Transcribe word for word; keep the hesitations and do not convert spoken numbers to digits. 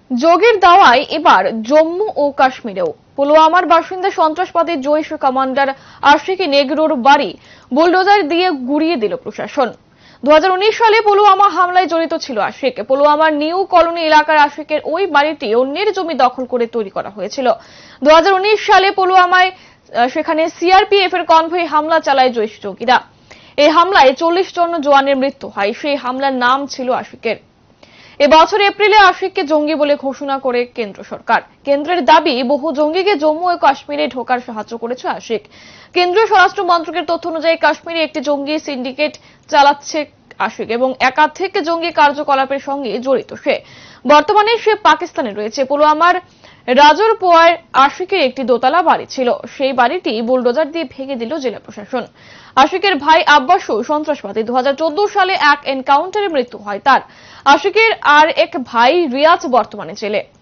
যোগের দাওয়ায় এবার জম্মু ও কাশ্মীরেও পুলওয়ামার বাসিন্দা সন্ত্রাসবাদী জৈশ কমান্ডার আশিক নেগরোর বাড়ি বুলডোজার দিয়ে গুড়িয়ে দিল প্রশাসন। দু হাজার উনিশ সালে পুলওয়ামা হামলায় জড়িত ছিল আশিক। পুলওয়ামার নিউ কলোনি এলাকার আশিকের ওই বাড়িটি অন্যের জমি দখল করে তৈরি করা হয়েছিল। দু হাজার উনিশ সালে পুলওয়ামায় সেখানে সিআরপিএফ এর কনভয় হামলা চালায় জৈশ জঙ্গিরা। এই হামলায় চল্লিশ জন জওয়ানের মৃত্যু হয়। সেই হামলার নাম ছিল আশিকের। এবছর এপ্রিলে আশিককে জঙ্গি বলে ঘোষণা করে কেন্দ্র সরকার। কেন্দ্রের দাবি, বহু জঙ্গিকে জম্মু ও কাশ্মীরে ঢোকার সাহায্য করেছে আশিক। কেন্দ্রীয় স্বরাষ্ট্র মন্ত্রকের তথ্য অনুযায়ী কাশ্মীরে একটি জঙ্গি সিন্ডিকেট চালাচ্ছে আশিক এবং একাধিক জঙ্গি কার্যকলাপের সঙ্গে জড়িত সে। বর্তমানে সে পাকিস্তানে রয়েছে। পুলওয়ামার রাজরপোয়ায় আশিকের একটি দোতলা বাড়ি ছিল। সেই বাড়িটি বুলডোজার দিয়ে ভেঙে দিল জেলা প্রশাসন। আশিকের ভাই আব্বাসও সন্ত্রাসবাদী। দু হাজার চোদ্দ সালে এক এনকাউন্টারে মৃত্যু হয় তার। আশিকের আর এক ভাই রিয়াজ বর্তমানে জেলে।